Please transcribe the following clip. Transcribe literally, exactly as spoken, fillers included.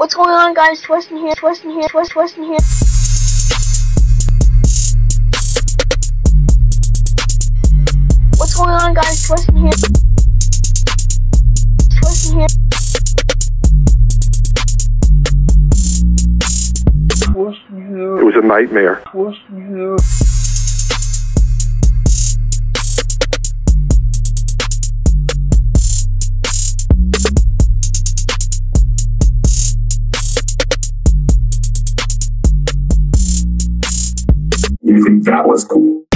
What's going on, guys? Twisting here, twisting here, twist, twisting here. What's going on, guys? Twisting here, twisting here. It was a nightmare. You think that was cool?